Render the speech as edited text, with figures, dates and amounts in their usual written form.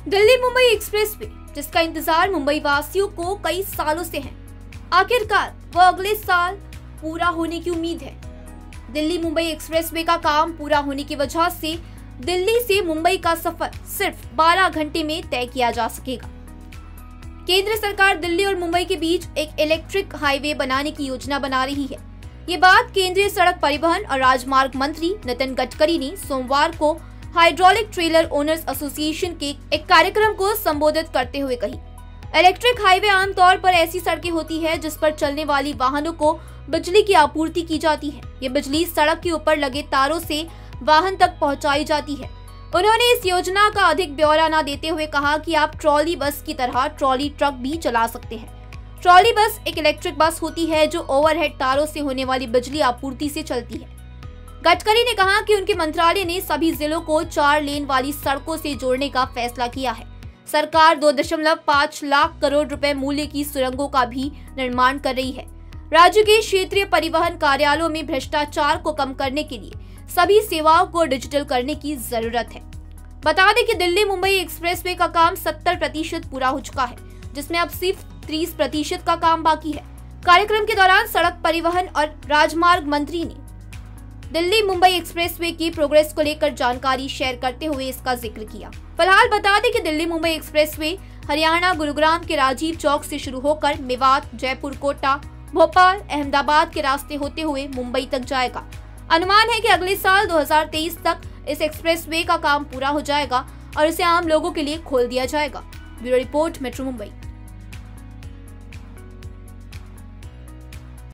Delhi Mumbai expressway, जिसका इंतजार मुंबई वासियों को कई सालों से है, आखिरकार वो अगले साल पूरा होने की उम्मीद है। दिल्ली मुंबई एक्सप्रेसवे का काम पूरा होने की वजह से दिल्ली से मुंबई का सफर सिर्फ 12 घंटे में तय किया जा सकेगा। केंद्र सरकार दिल्ली और मुंबई के बीच एक इलेक्ट्रिक हाईवे बनाने की योजना बना रही है। ये बात केंद्रीय सड़क परिवहन और राजमार्ग मंत्री नितिन गडकरी ने सोमवार को हाइड्रोलिक ट्रेलर ओनर्स एसोसिएशन के एक कार्यक्रम को संबोधित करते हुए कही। इलेक्ट्रिक हाईवे आमतौर पर ऐसी सड़कें होती है जिस पर चलने वाली वाहनों को बिजली की आपूर्ति की जाती है। ये बिजली सड़क के ऊपर लगे तारों से वाहन तक पहुंचाई जाती है। उन्होंने इस योजना का अधिक ब्यौरा न देते हुए कहा कि आप ट्रॉली बस की तरह ट्रॉली ट्रक भी चला सकते हैं। ट्रॉली बस एक इलेक्ट्रिक बस होती है जो ओवरहेड तारों से होने वाली बिजली आपूर्ति से चलती है। गडकरी ने कहा कि उनके मंत्रालय ने सभी जिलों को 4 लेन वाली सड़कों से जोड़ने का फैसला किया है। सरकार 2.5 लाख करोड़ रुपए मूल्य की सुरंगों का भी निर्माण कर रही है। राज्य के क्षेत्रीय परिवहन कार्यालयों में भ्रष्टाचार को कम करने के लिए सभी सेवाओं को डिजिटल करने की जरूरत है। बता दें कि दिल्ली मुंबई एक्सप्रेसवे का काम 70% पूरा हो चुका है, जिसमें अब सिर्फ 30% का काम बाकी है। कार्यक्रम के दौरान सड़क परिवहन और राजमार्ग मंत्री ने दिल्ली मुंबई एक्सप्रेसवे की प्रोग्रेस को लेकर जानकारी शेयर करते हुए इसका जिक्र किया। फिलहाल बता दें कि दिल्ली मुंबई एक्सप्रेसवे हरियाणा गुरुग्राम के राजीव चौक से शुरू होकर मेवात, जयपुर, कोटा, भोपाल, अहमदाबाद के रास्ते होते हुए मुंबई तक जाएगा। अनुमान है कि अगले साल 2023 तक इस एक्सप्रेसवे का काम पूरा हो जाएगा और इसे आम लोगों के लिए खोल दिया जाएगा। Bureau report, metro Mumbai.